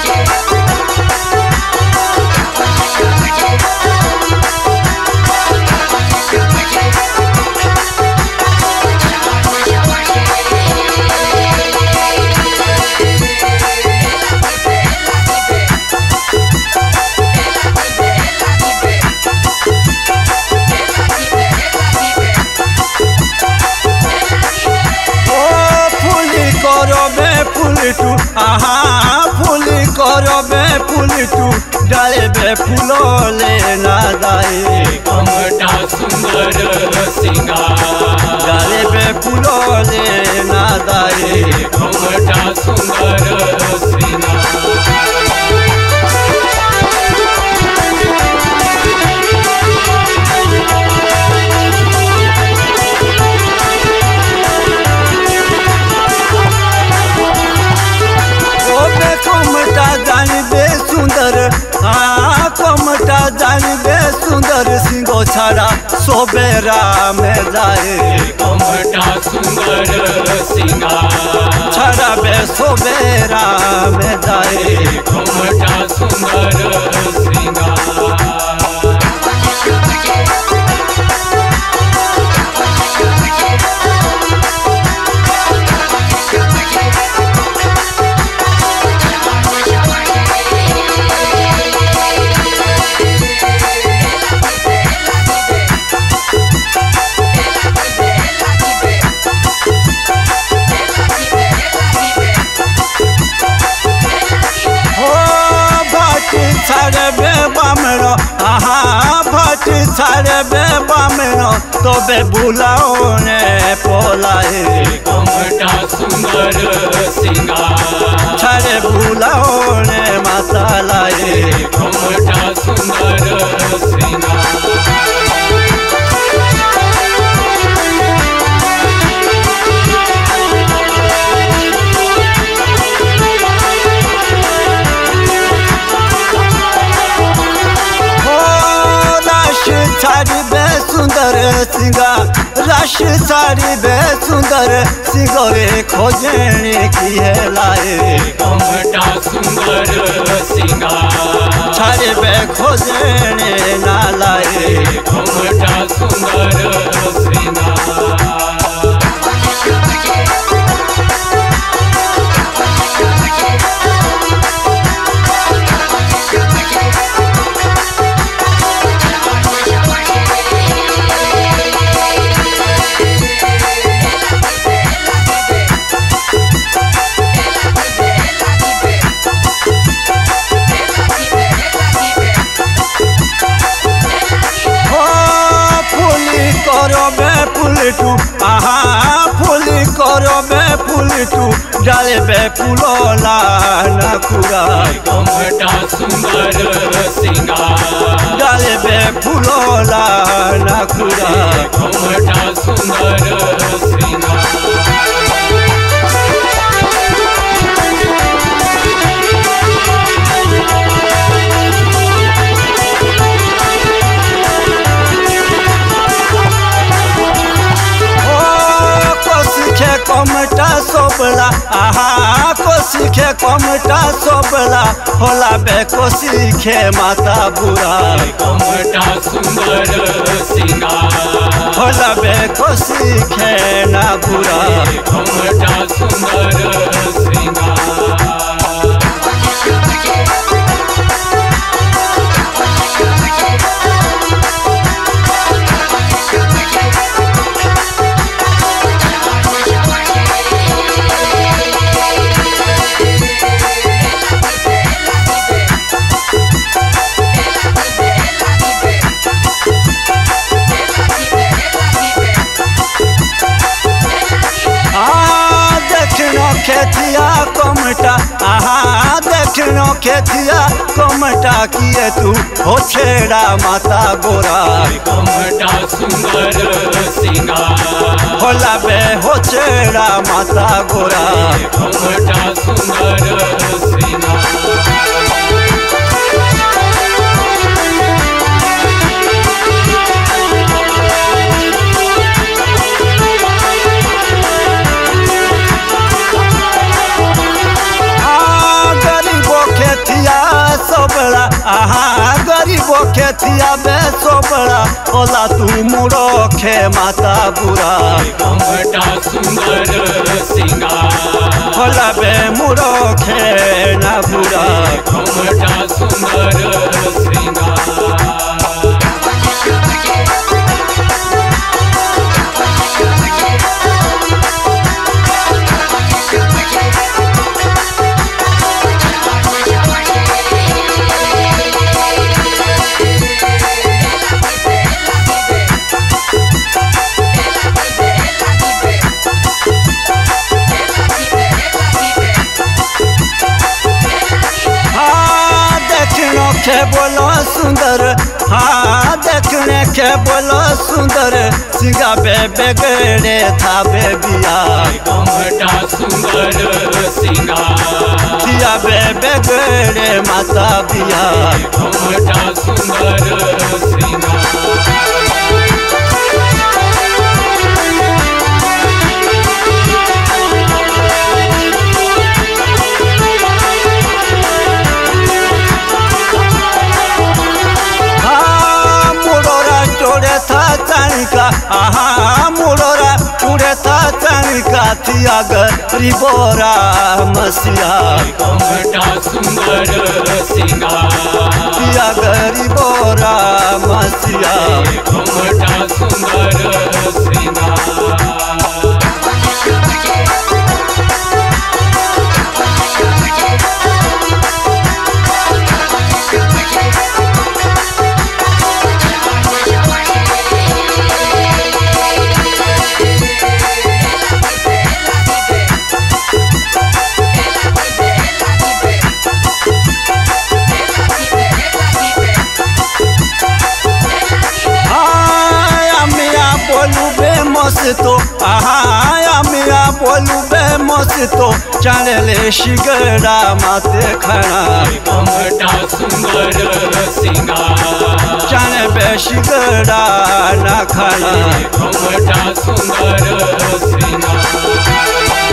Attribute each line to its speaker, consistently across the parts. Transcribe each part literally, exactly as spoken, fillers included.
Speaker 1: फुलटू आहा फूल करबे फुलटू डालबे फूलो लेना दाए
Speaker 2: कमटा सुंदर सिंगार
Speaker 1: डालबे फूलो लेना दाए
Speaker 2: कमटा सुंदर सिंगार
Speaker 1: जानबे सुंदर हाँ कमटा जानबे सुंदर सिंगो छाड़ा सोबेरा में जाए
Speaker 2: कमटा सुंदर सिंगार
Speaker 1: छाड़ा बे सोबेरा में जाए
Speaker 2: कमटा सुंदर सिंगार
Speaker 1: छाड़बे बामरो आहा भट छाड़बे बामरो तबे बुलाओ ने पोलाए
Speaker 2: कमटा सुंदर सिंगार
Speaker 1: छाड़े बुलाओ ने माता लाए
Speaker 2: कमटा सुंदर सिंगार
Speaker 1: छाड़बे सुंदर सिंगार रश छाड़बे सुंदर सिंगरे खोजने की है लाए
Speaker 2: कमटा सुंदर सिंगार
Speaker 1: छाड़बे खोजने ना लाए
Speaker 2: कमटा सुंदर सिंगार
Speaker 1: फुलटू आहा फूल करबे फुलटू डालबे फूलो लाना कुरा
Speaker 2: कमटा सुंदर सिंगार
Speaker 1: डालबे फूलो लाना कुरा
Speaker 2: कमटा सुंदर सिंगार
Speaker 1: कमटा सोबला आहा को सीखे कमटा सोबला होला बे को सीखे माता बुरा
Speaker 2: कमटा सुंदर सिंगार
Speaker 1: होला बे को सीखे ना बुरा
Speaker 2: कमटा सुंदर सिंगार
Speaker 1: खेतिया कमटा आहा देखनो खेतिया कमटा किए तू हो छेड़ा माता गोरा
Speaker 2: कमटा सुंदर सिंगार
Speaker 1: होला बे हो छेड़ा माता गोरा
Speaker 2: कमटा सुंदर सिंगार
Speaker 1: कथिया बे सोबड़ा बोला तू मुड़ो खे माता बुरा
Speaker 2: घुमटा सुंदर सिंगार
Speaker 1: बोला बे मुड़ो खे ना बुरा
Speaker 2: घुमटा सुंदर सिंगार
Speaker 1: के बोलो सुंदर हाँ देखने के बोलो सुंदर सिंगा बे बेगड़े था बे बिया
Speaker 2: घुमटा सुंदर सिंगार
Speaker 1: सिया बे बेगड़े माता बिया
Speaker 2: घुमटा सुंदर सिंगार
Speaker 1: का आहा मुड़ोरा चूड़े था चनिका थिया गरी बोरा मसिया
Speaker 2: घुमटा सुंदर सिंगार
Speaker 1: थिया गरी बोरा मसिया
Speaker 2: घुमटा सुंदर सिंगार
Speaker 1: तो आहा मिया बोलू बे मस्तो चले शिगड़ा माते खड़ा
Speaker 2: घुमटा सुंदर सिंगार
Speaker 1: चने बे शिगड़ा ना खड़ा
Speaker 2: घुमटा सुंदर सिंगार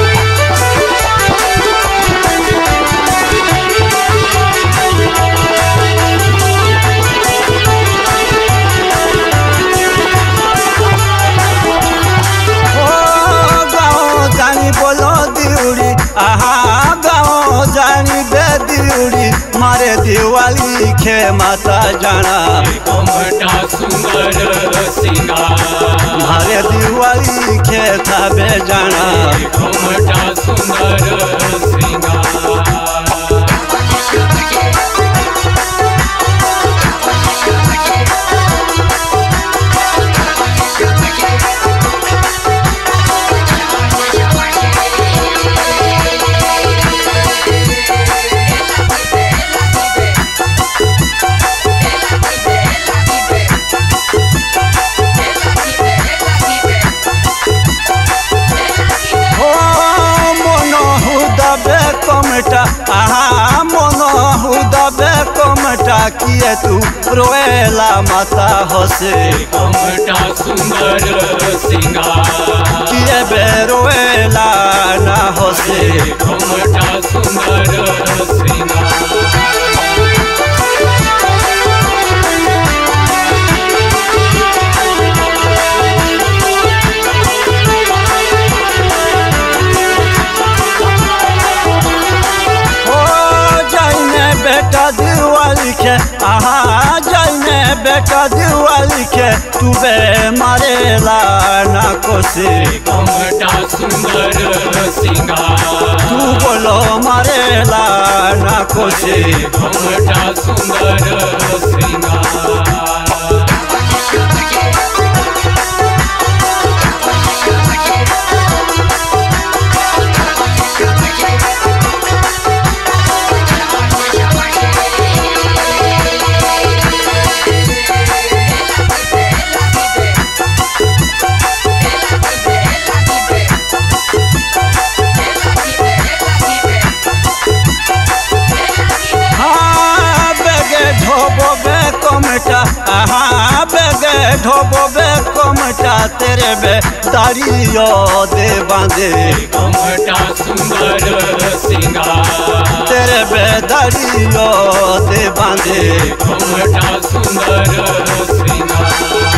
Speaker 1: आहा गाँव जानी बे दिउड़ी मारे दिवाली खे माता जाना
Speaker 2: घुमटा सुंदर सिंगार
Speaker 1: मारे दिवाली खे था बे जाना
Speaker 2: घुमटा सुंदर सिंगार
Speaker 1: आहा मोनो हुदबे कोमटा किए तू रोएला माता होसे
Speaker 2: घुमटा सुंदर सिंगार
Speaker 1: किए बे रोएला ना होसे
Speaker 2: घुमटा सुंदर सिंगार
Speaker 1: बेटा दिवाली के आहा जाने बेटा दिवाली के तू बे मारेला ना कोसे
Speaker 2: घुमटा सुंदर सिंगार
Speaker 1: तू बोलो मारेला ना कोसे
Speaker 2: घुमटा सुंदर सिंगार
Speaker 1: आहा बेगे ढोबो बे कोमटा तेरे बे दाड़ियो दे बांधे
Speaker 2: घुमटा सुंदर सिंगार
Speaker 1: तेरे बे धड़ियो ते बांधे
Speaker 2: घुमटा सुंदर सिंगार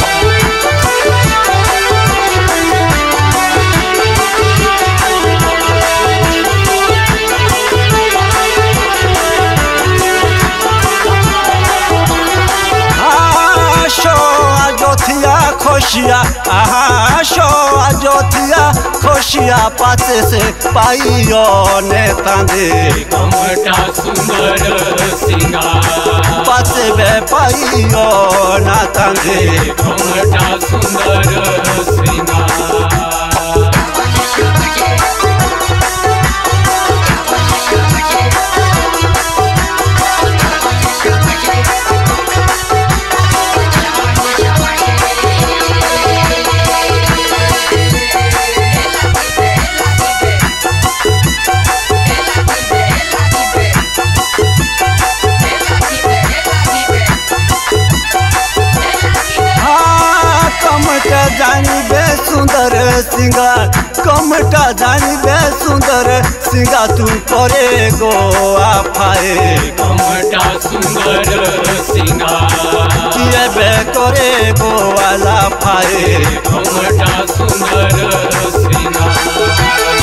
Speaker 1: खोशिया आहा शो अजोतिया खोशिया पाते से पाइयो ने तांदे
Speaker 2: घुमटा सुंदर सिंगार
Speaker 1: पाते बे पाइयो ना तांदे
Speaker 2: घुमटा सुंदर सिंगार
Speaker 1: जानी बे सुंदर सिंगार कमटा जानी बे सुंदर सिंगार तू करे गो आफाए
Speaker 2: घुमटा सुंदर सिंगार
Speaker 1: किए बे करे गो वाला फाए
Speaker 2: घुमटा सुंदर सिंगार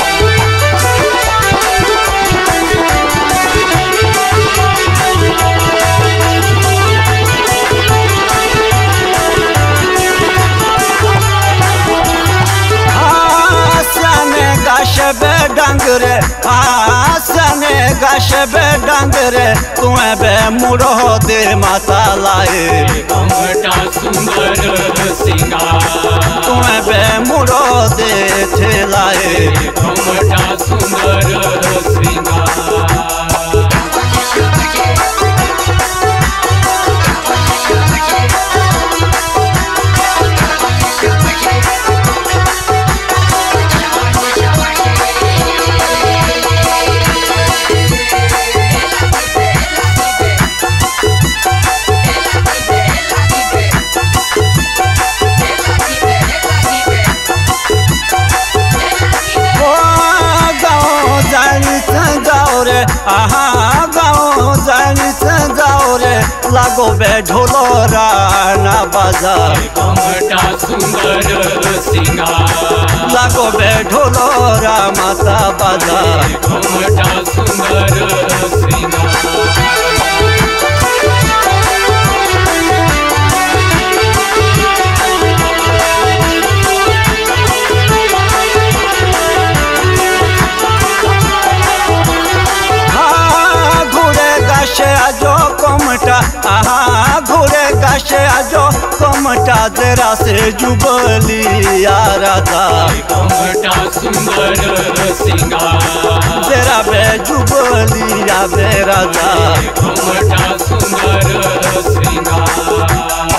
Speaker 1: गशबे डंगरे आसने गशबे डंगरे तुम्हें बे मुड़ो दे माता लाए
Speaker 2: घुमटा सुंदर सिंगार
Speaker 1: तुम्हें बे मुड़ो दे थे लाए
Speaker 2: घुमटा सुंदर सिंगार
Speaker 1: आहा गाँव जानी से जाओ रे लागो बे ढोलोरा ना बाजा
Speaker 2: घुमटा सुंदर सिंगार
Speaker 1: लागो बे ढोलोरा माता बाजा
Speaker 2: घुमटा सुंदर सिंगार
Speaker 1: आजो कमटा आहा घोड़े गाशे आजो कमटा जरा से जुबली आ राजा
Speaker 2: घुमटा सुंदर सिंगार
Speaker 1: जरा बे जुबली आ बे राजा
Speaker 2: घुमटा सुंदर सिंगार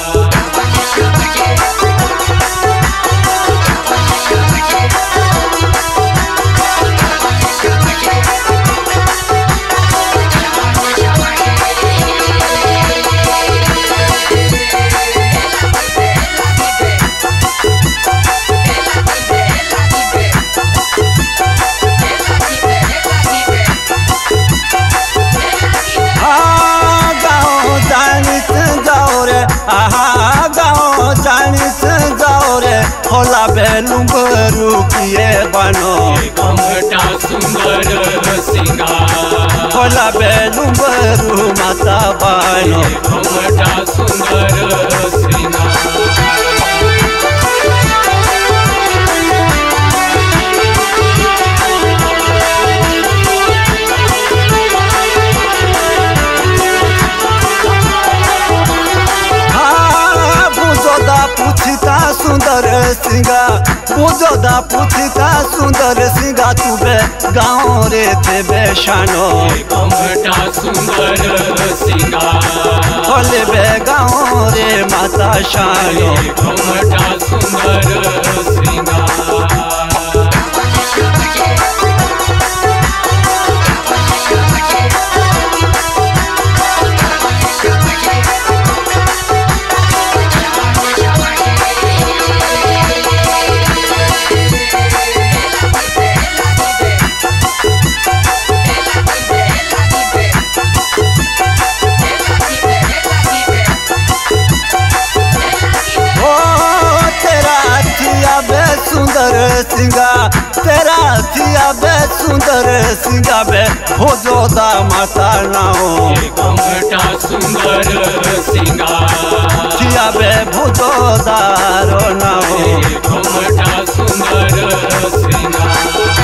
Speaker 1: आहा गाँव जानी से जाओ रे होला बेलुम्बरू किए बनो
Speaker 2: घुमटा सुंदर सिंगार
Speaker 1: होला बेलुम्बरू माता बनो
Speaker 2: घुमटा सुंदर सिंगार
Speaker 1: पुछता सुंदर सिंगा पूजोदा पुछता सुंदर सिंगा तू बे गाँव रे थे बेशानो
Speaker 2: घुमटा सुंदर सिंगार
Speaker 1: होले बे गाँव रे माता शानो
Speaker 2: घुमटा सुंदर सिंगार
Speaker 1: सिंगा तेरा थिया बे सुंदर सिंगा बे हो जोदा माता नाओ
Speaker 2: घुमटा सुंदर सिंगार
Speaker 1: थिया बे हो जोदा रो नाओ
Speaker 2: घुमटा सुंदर सिंगार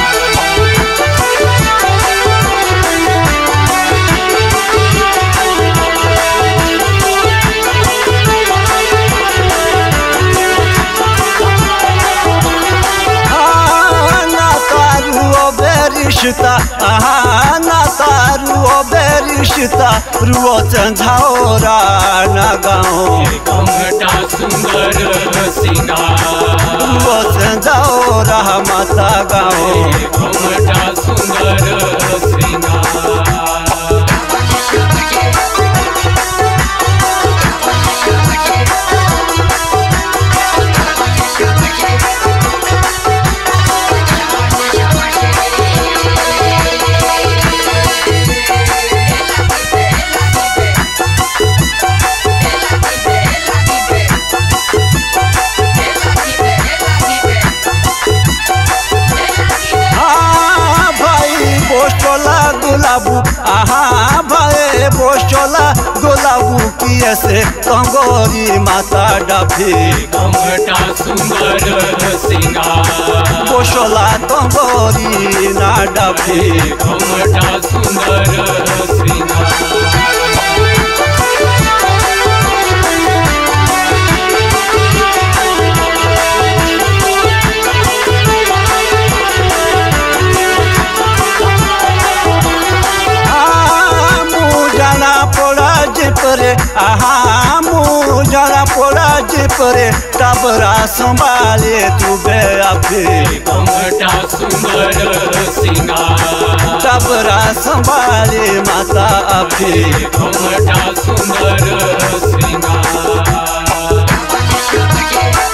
Speaker 1: रिश्ता आहा ना तारुओ बेरिश्ता रुओ चंझाओरा ना गाओ
Speaker 2: घुमटा सुंदर सिंगार
Speaker 1: रुओ चंझाओरा माता गाओ
Speaker 2: घुमटा सुंदर सिंगार
Speaker 1: गुलाबू आहा भाई बोशोला गुलाबू किए से कंगोरी माता डाफी
Speaker 2: घुमटा सुंदर सिंगार
Speaker 1: बोशोला कंगोरी ना डाफी
Speaker 2: घुमटा सुंदर सिंगार
Speaker 1: परे आहा मु जाना पड़ा जे परे टाबरा संभाले तू बे अफे
Speaker 2: घुमटा सुंदर सिंगार
Speaker 1: टाबरा संभाले माता अफे
Speaker 2: घुमटा सुंदर सिंगार